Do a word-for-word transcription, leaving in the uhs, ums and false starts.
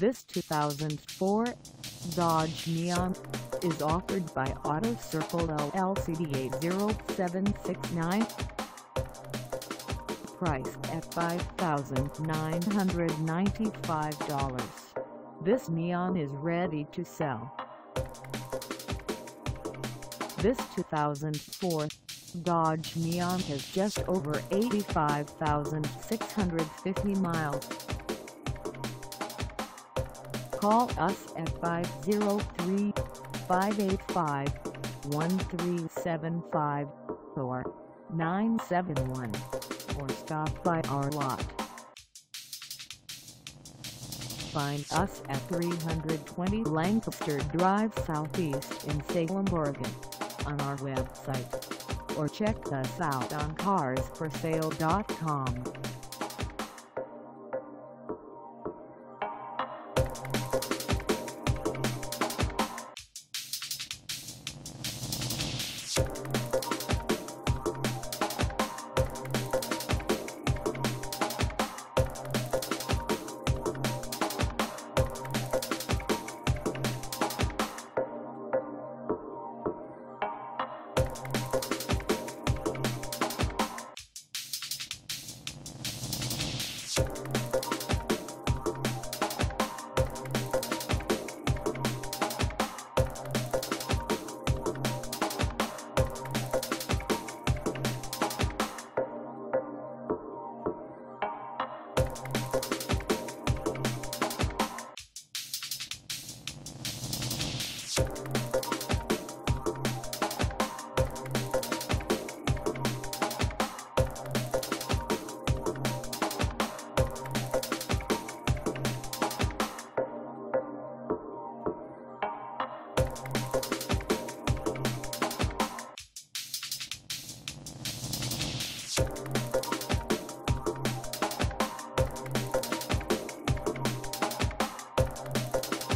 This two thousand four Dodge Neon is offered by Auto Circle L L C eight zero seven six nine. Priced at five thousand nine hundred ninety-five dollars, this Neon is ready to sell. This two thousand four Dodge Neon has just over eighty-five thousand six hundred fifty miles. Call us at five oh three, five eight five, one three seven five or nine seven one or stop by our lot. Find us at three twenty Lancaster Drive Southeast in Salem, Oregon on our website, or check us out on cars for sale dot com. You